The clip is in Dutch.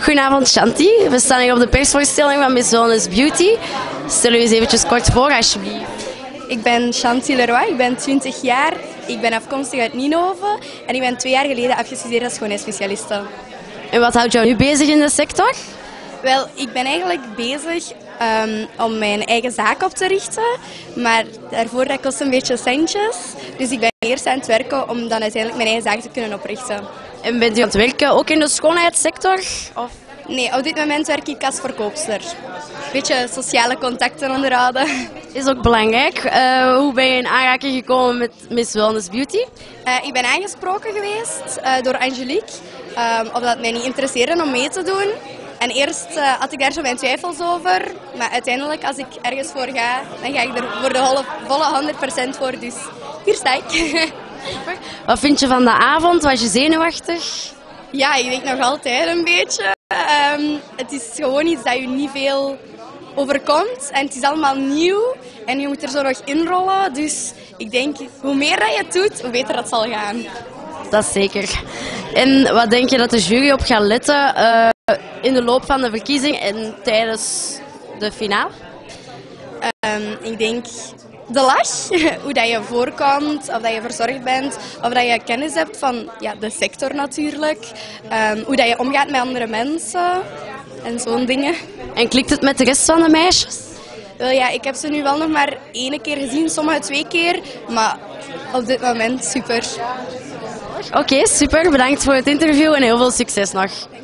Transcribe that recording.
Goedenavond Shanti, we staan hier op de persvoorstelling van Miss Wellness Beauty. Stel u eens eventjes kort voor alsjeblieft. Ik ben Chanty Leroy, ik ben 20 jaar, ik ben afkomstig uit Nienhoven en ik ben 2 jaar geleden afgestudeerd als schoonheidsspecialiste. En wat houdt jou nu bezig in de sector? Wel, ik ben eigenlijk bezig om mijn eigen zaak op te richten, maar daarvoor dat kost een beetje centjes. Dus ik ben eerst aan het werken om dan uiteindelijk mijn eigen zaak te kunnen oprichten. En bent u aan het werken ook in de schoonheidssector? Of? Nee, op dit moment werk ik als verkoopster. Een beetje sociale contacten onderhouden. Is ook belangrijk. Hoe ben je in aanraking gekomen met Miss Wellness Beauty? Ik ben aangesproken geweest door Angelique, omdat het mij niet interesseerde om mee te doen. En eerst had ik daar zo mijn twijfels over, maar uiteindelijk als ik ergens voor ga, dan ga ik er voor de volle 100% voor. Dus hier sta ik. Wat vind je van de avond? Was je zenuwachtig? Ja, ik denk nog altijd een beetje. Het is gewoon iets dat je niet veel overkomt en het is allemaal nieuw en je moet er zo nog inrollen. Dus ik denk, hoe meer dat je het doet, hoe beter dat zal gaan. Dat is zeker. En wat denk je dat de jury op gaat letten in de loop van de verkiezing en tijdens de finale? Ik denk de lach, hoe dat je voorkomt, of dat je verzorgd bent, of dat je kennis hebt van de sector natuurlijk, hoe dat je omgaat met andere mensen en zo'n dingen. En klikt het met de rest van de meisjes? Wel ja, ik heb ze nu wel nog maar 1 keer gezien, sommige 2 keer, maar op dit moment super. Oké, super. Bedankt voor het interview en heel veel succes nog.